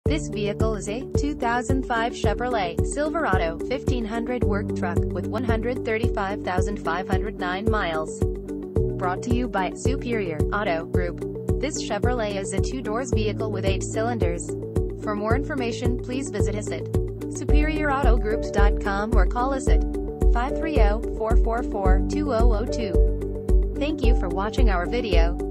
This vehicle is a 2005 Chevrolet Silverado 1500 work truck with 135,509 miles. Brought to you by Superior Auto Group. This Chevrolet is a two-doors vehicle with 8 cylinders. For more information, please visit us at superioroutogroups.com or call us at 530-444-2002. Thank you for watching our video.